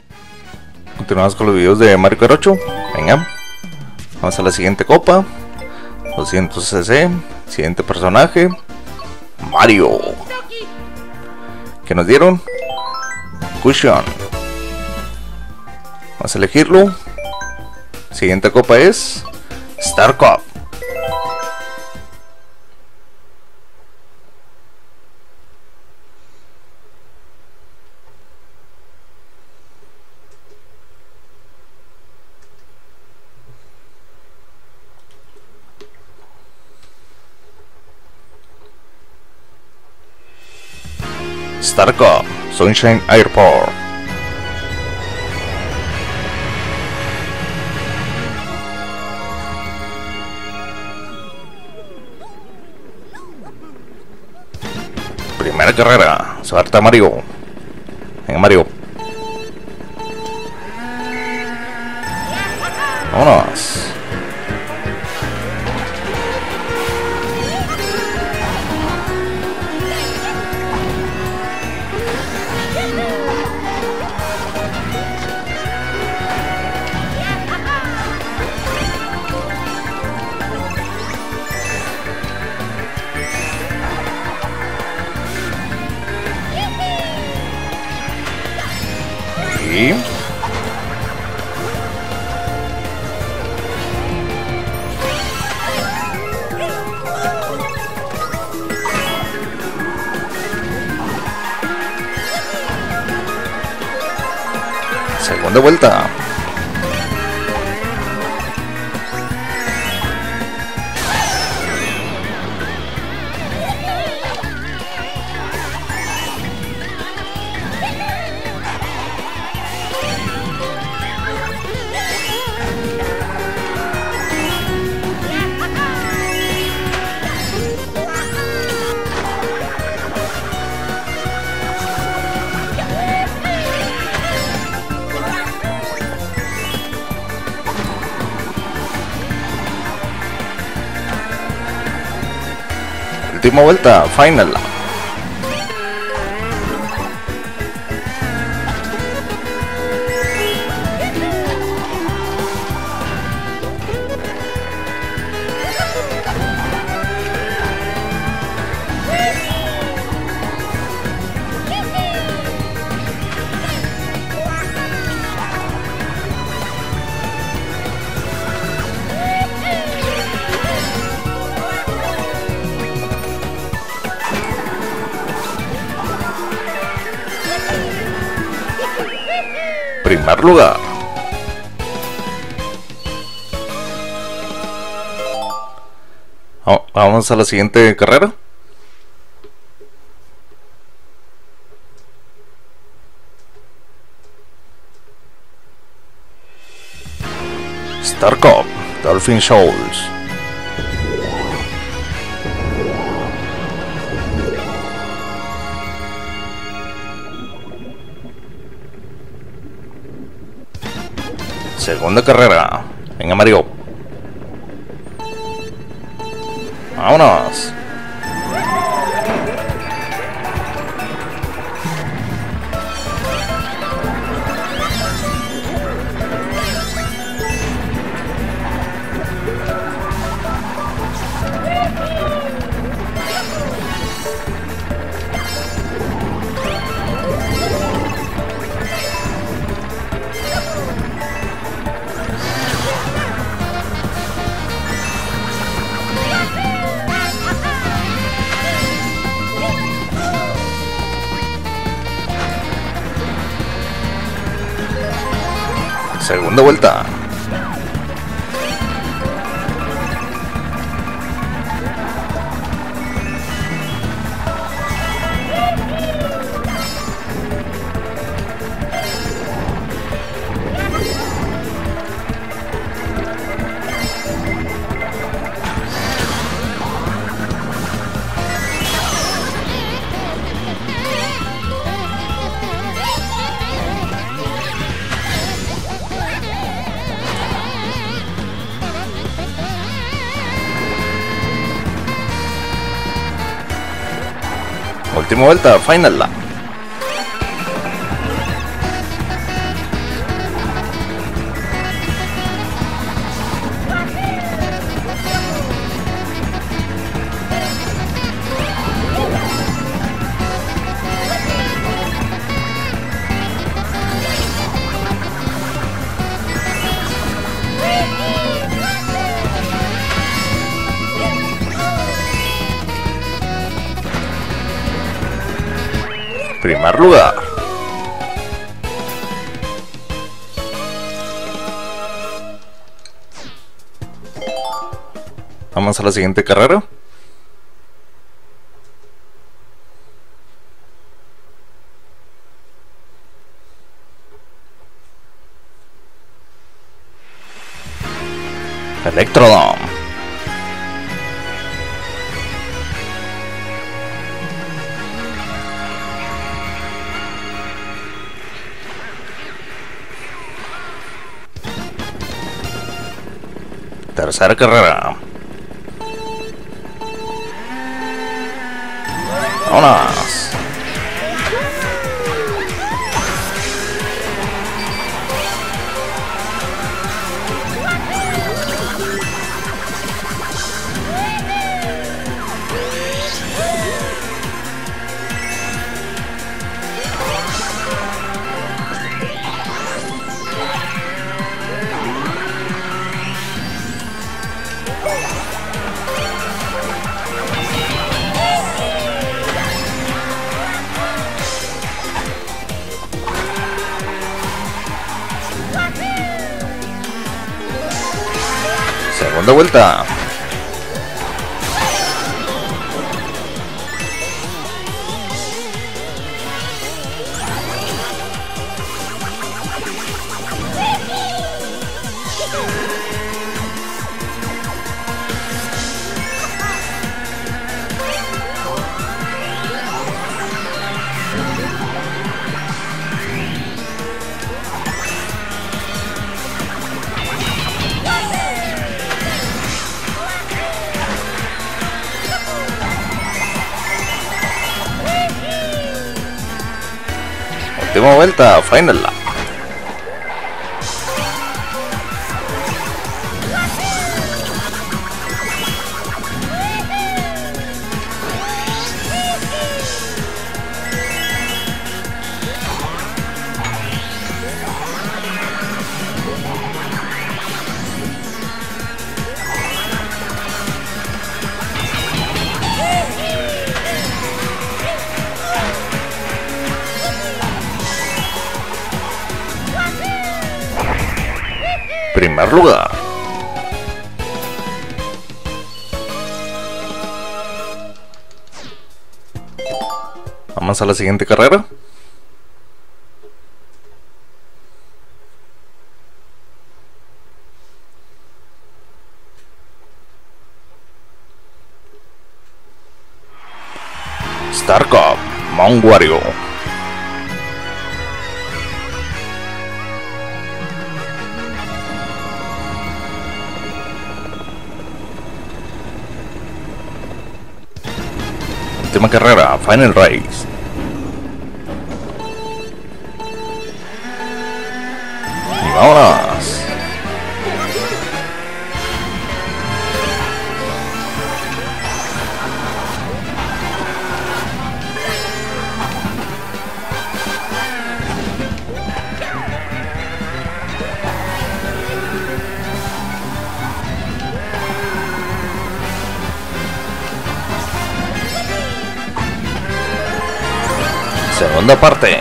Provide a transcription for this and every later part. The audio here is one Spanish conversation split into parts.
Continuamos con los videos de Mario Kart 8. Venga, vamos a la siguiente copa. 200cc. Siguiente personaje, Mario. ¿Qué nos dieron? Cushion. Vamos a elegirlo. Siguiente copa es Star Cup. Star Cup, Sunshine Airport. Primera carrera, suelta Mario. Venga Mario. Vámonos. Y segunda vuelta. Última vuelta, final. Primer lugar. Vamos a la siguiente carrera. Star Cup, Dolphin Shoals. Segunda carrera. Venga Mario. Vámonos. Segunda vuelta. Última vuelta, final. Primer lugar. Vamos a la siguiente carrera. Electrodome. Tercera carrera. ¡Vámonos! Segunda vuelta. Última vuelta, final lap. Primer lugar. Vamos a la siguiente carrera. Star Cup, Mount Wario. Última carrera, Final Race. Y vámonos. Segunda parte.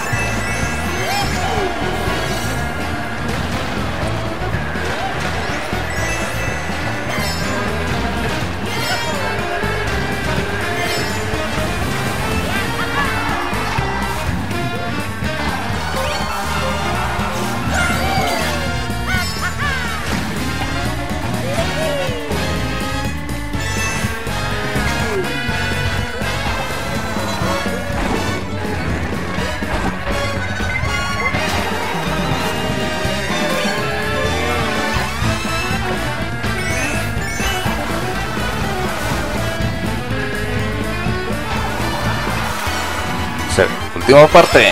Última parte.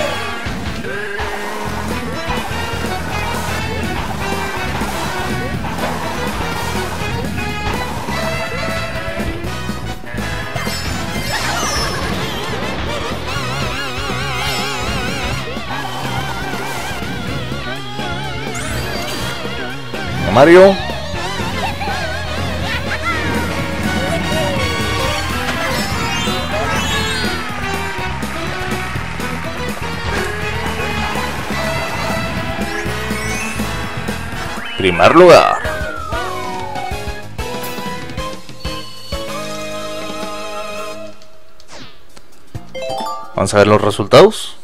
Mario. Primer lugar. Vamos a ver los resultados.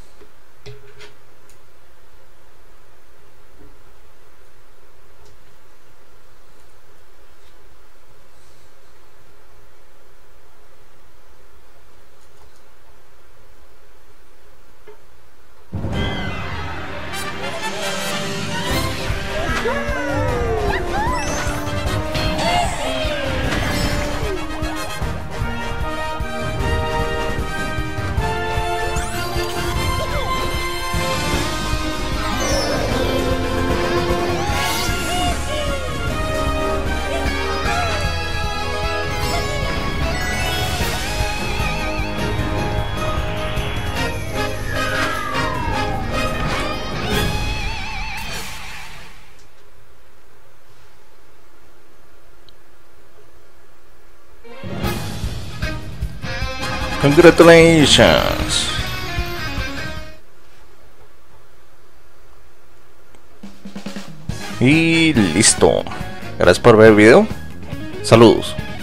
Congratulations. Y listo. Gracias por ver el video. Saludos.